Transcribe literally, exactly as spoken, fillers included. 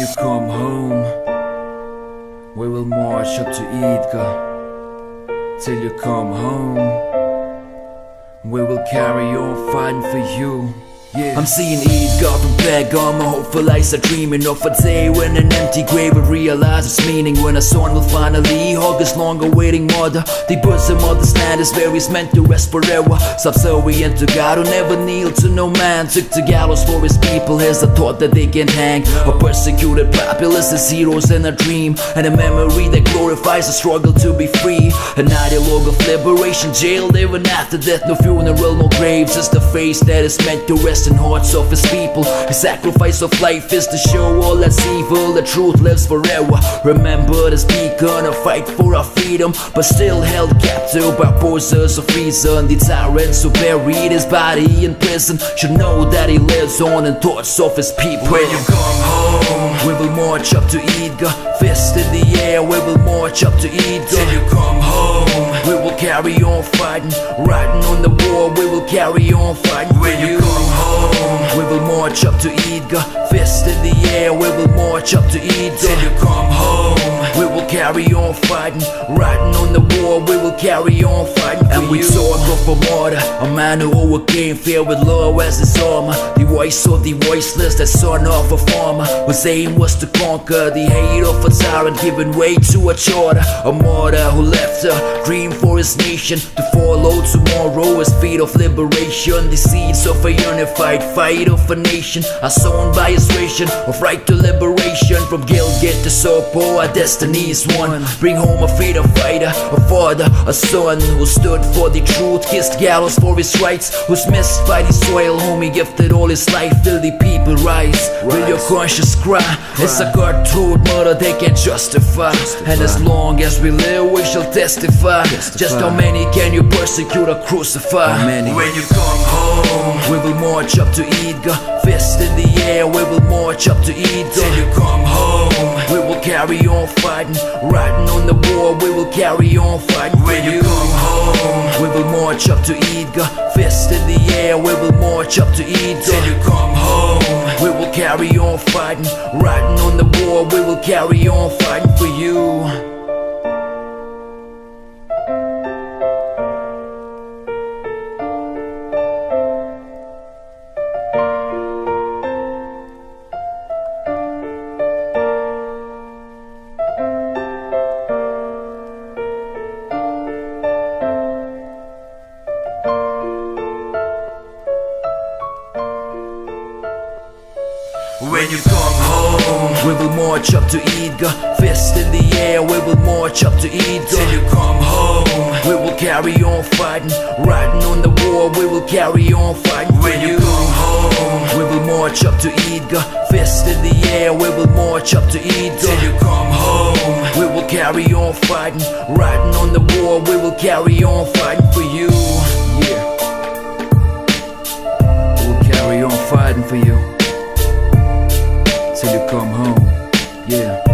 you come home, we will march up to Idgah. Till you come home, we will carry on fighting for you. Yeah. I'm seeing Idgah from Bergamo, hopeful eyes are dreaming of a day when an empty grave will realize its meaning, when a son will finally hug his long-awaiting mother. The bosom of the stand is where he's meant to rest forever. Subservient to God who never kneeled to no man, took to gallows for his people. Here's the thought that they can hang a persecuted populace as heroes in a dream, and a memory that glorifies the struggle to be free. An ideologue of liberation, jailed even after death. No funeral, no graves, just the face that is meant to rest in hearts of his people. The sacrifice of life is to show all that's evil, the truth lives forever. Remember this beacon, a fight for our freedom, but still held captive by forces of reason. The tyrants who buried his body in prison should know that he lives on in thoughts of his people. When you come home, we will march up to Idgah. Fist in the air, we will march up to Idgah. Till you come home, we will carry on fighting. Riding on the war, we will carry on fighting. When you come home, we will march up to Idgah. Fist in the air, we will march up to Idgah. Till you come home, we will carry on fighting. Riding on the war, we will carry on fighting. And we talk of a martyr, a man who overcame fear with love as his armor. The voice of the voiceless, the son of a farmer, whose aim was to conquer the hate of a tyrant, giving way to a charter. A martyr who left a dream for his nation to follow tomorrow, his feet of liberation. The seeds of a unified fight of a nation are sown by his ration of right to liberation. From Gilgit to Sopo, our destiny is one. Bring home a freedom fighter, a father, a son who stood for the truth, kissed gallows for his rights, who's missed by the soil whom he gifted all his life. Till the people rise, will your conscience cry? Cry. It's a God truth, murder they can't justify. justify. And as long as we live, we shall testify. testify. Just how many can you persecute or crucify? How many? When you come home, we will march up to Idgah. Fist in the air, we will march up to Idgah. Till you come home, we will carry on fighting. Riding on the war, we will carry on fighting. When you come home, we will march up to Idgah. Fist in the air, we will march up to Idgah. Till you come home, we will carry on fighting. Riding on the war, we will carry on fighting for you. When you come home, we will march up to Idgah. Fist in the air, we will march up to Idgah. Till you come home, we will carry on fighting. Riding on the war, we will carry on fighting. When you come home, we will march up to Idgah. Fist in the air, we will march up to Idgah. Till you come home, we will carry on fighting. Riding on the war, we will carry on fighting for you. Yeah, we'll carry on fighting for you till you come home. Yeah.